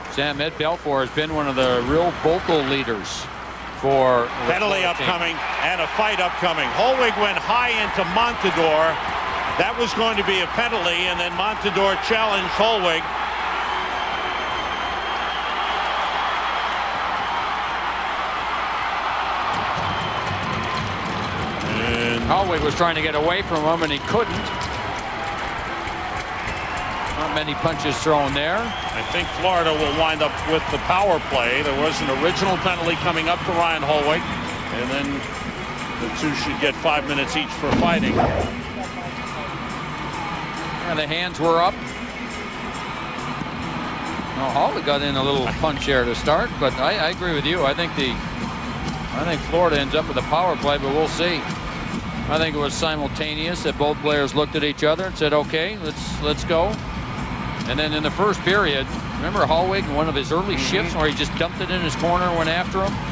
Sam Ed Belfour has been one of the real vocal leaders for the penalty Florida team. upcoming and a fight upcoming. Holwig went high into Montador. That was going to be a penalty, and then Montador challenged Holwig. And Holwig was trying to get away from him, and he couldn't. Not many punches thrown there. I think Florida will wind up with the power play. There was an original penalty coming up to Ryan Holwig, and then the two should get 5 minutes each for fighting. And the hands were up. Well, Holwig got in a little punch there to start, but I agree with you. I think Florida ends up with a power play, but we'll see. I think it was simultaneous that both players looked at each other and said, "Okay, let's go." And then in the first period, remember Holwig, one of his early shifts where he just dumped it in his corner and went after him?